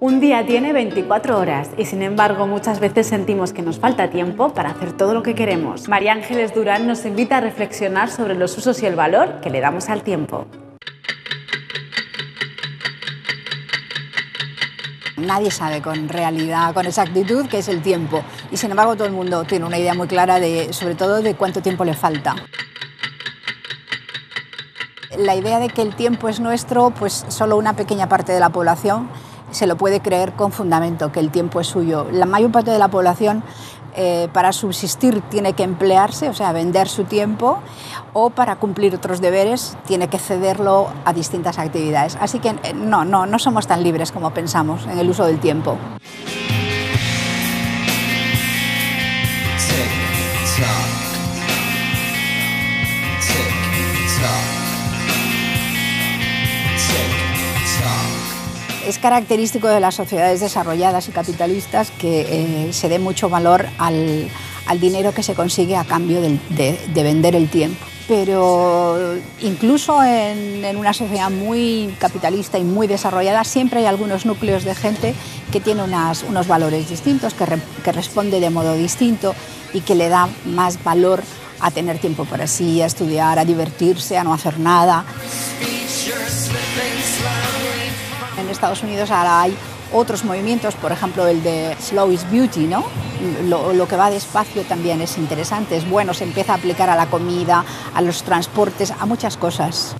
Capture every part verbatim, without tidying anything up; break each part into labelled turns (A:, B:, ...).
A: Un día tiene veinticuatro horas y sin embargo muchas veces sentimos que nos falta tiempo para hacer todo lo que queremos. María Ángeles Durán nos invita a reflexionar sobre los usos y el valor que le damos al tiempo.
B: Nadie sabe con realidad, con exactitud, qué es el tiempo y sin embargo todo el mundo tiene una idea muy clara de, sobre todo, de cuánto tiempo le falta. La idea de que el tiempo es nuestro, pues solo una pequeña parte de la población se lo puede creer con fundamento, que el tiempo es suyo. La mayor parte de la población eh, para subsistir tiene que emplearse, o sea, vender su tiempo, o para cumplir otros deberes tiene que cederlo a distintas actividades. Así que eh, no, no, no somos tan libres como pensamos en el uso del tiempo. Es característico de las sociedades desarrolladas y capitalistas que eh, se dé mucho valor al, al dinero que se consigue a cambio de, de, de vender el tiempo. Pero incluso en, en una sociedad muy capitalista y muy desarrollada siempre hay algunos núcleos de gente que tiene unas, unos valores distintos, que, re, que responde de modo distinto y que le da más valor a tener tiempo para sí, a estudiar, a divertirse, a no hacer nada. En Estados Unidos ahora hay otros movimientos, por ejemplo el de Slow is Beauty, ¿no? Lo, lo que va despacio también es interesante, es bueno, se empieza a aplicar a la comida, a los transportes, a muchas cosas.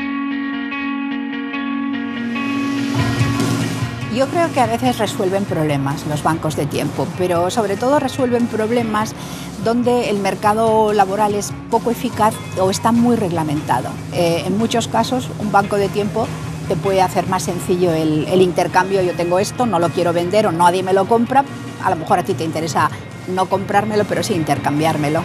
B: Yo creo que a veces resuelven problemas los bancos de tiempo, pero sobre todo resuelven problemas donde el mercado laboral es poco eficaz o está muy reglamentado. Eh, en muchos casos un banco de tiempo te puede hacer más sencillo el, el intercambio. Yo tengo esto, no lo quiero vender o nadie me lo compra. A lo mejor a ti te interesa no comprármelo, pero sí intercambiármelo.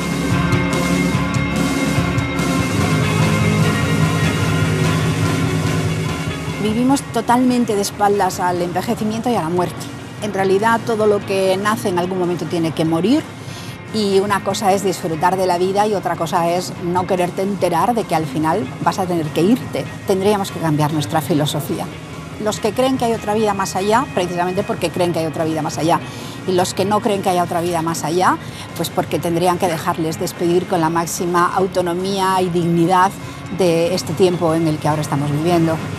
B: Vivimos totalmente de espaldas al envejecimiento y a la muerte. En realidad todo lo que nace en algún momento tiene que morir. Y una cosa es disfrutar de la vida y otra cosa es no quererte enterar de que al final vas a tener que irte. Tendríamos que cambiar nuestra filosofía. Los que creen que hay otra vida más allá, precisamente porque creen que hay otra vida más allá. Y los que no creen que haya otra vida más allá, pues porque tendrían que dejarles despedir con la máxima autonomía y dignidad de este tiempo en el que ahora estamos viviendo.